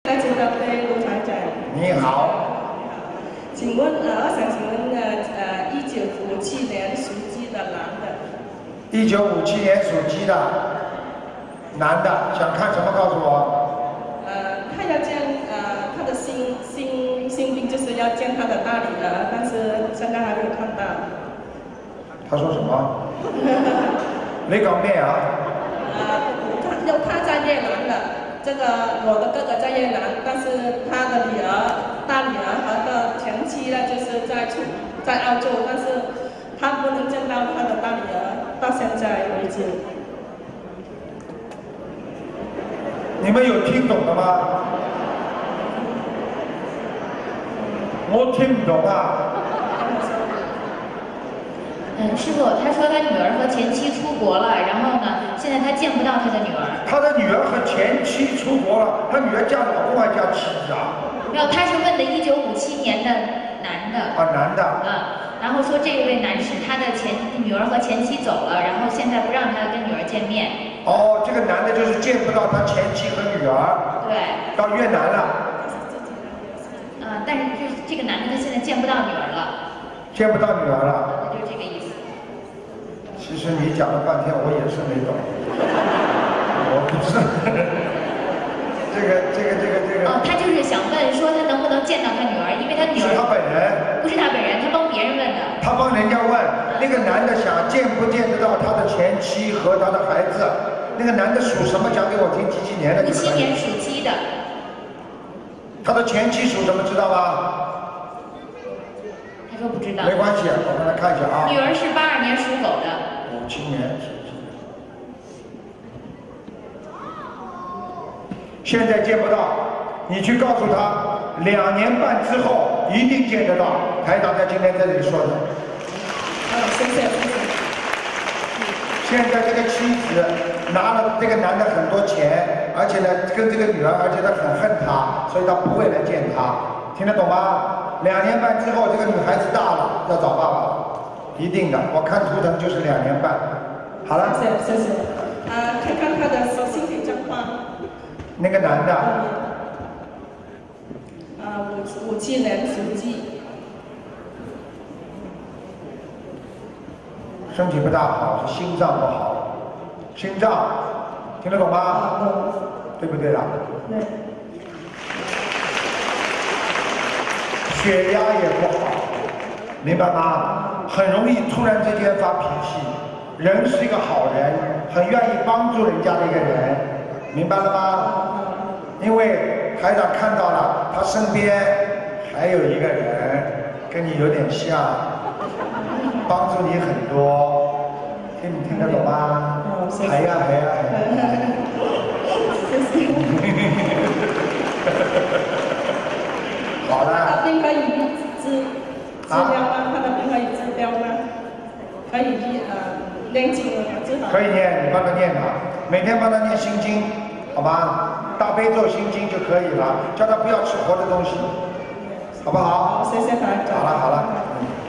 大家的对卢台长。 你好。 请问我想请问1957年属鸡的男的。 1957年属鸡的男的，想看什么？告诉我。 他要见他的心病，就是要见他的大女儿，但是现在还没有看到。 他说什么？你讲咩啊？ 他在越南的。这个我的哥哥在越南，但是他的大女儿和的前妻呢，就是在澳洲，但是他不能见到他的大女儿，到现在为止。 你们有听懂的吗？我听不懂啊。 师傅，他说他女儿和前妻出国了，然后呢，现在他见不到他的女儿。 他的女儿和前妻出国了，他女儿嫁老公还嫁妻子啊？ 没有，他是问的1957年的男的。 啊，男的。 然后说这位男士他的女儿和前妻走了，然后现在不让他跟女儿见面。 哦，这个男的就是见不到他前妻和女儿。 对。 到越南了。 但是就是这个男的他现在见不到女儿了。 见不到女儿了。 就是这个意思。 其实你讲了半天，我也是没懂。我不知道。这个。 哦，他就是想问说他能不能见到他女儿，因为他女儿是他本人。 不是他本人，他帮别人问的。 他帮人家问那个男的想见不见得到他的前妻和他的孩子。那个男的属什么？讲给我听，几年的 ？57年属鸡的。 他的前妻属什么？知道吗？ 他说不知道。 没关系，我给他看一下啊。 女儿是82年属狗的。 57年属鸡的。现在见不到，你去告诉他，2年半之后一定见得到。台长在今天在这里说的。 谢谢。 现在这个妻子拿了这个男的很多钱，而且呢跟这个女儿，而且他很恨他，所以他不会来见他，听得懂吗？2年半之后，这个女孩子大了，要找爸爸了，一定的。我看图腾就是2年半。好了。 谢谢。看看他的身体状况。 那个男的。 57年属鸡。 身体不大好，是心脏不好。心脏，听得懂吗？对不对啦？ 对。 血压也不好，明白吗？很容易突然之间发脾气。人是一个好人，很愿意帮助人家的一个人，明白了吗？因为台长看到了，他身边还有一个人跟你有点像，帮助你很多，听得懂吗？还呀。 谢谢。 好了。 他的病可以治疗吗？他的病可以治疗吗？可以念经治好。 可以念，你帮他念吧，每天帮他念心经，好吧？大悲咒心经就可以了，叫他不要吃活的东西，好不好？ 谢谢台长。 好了。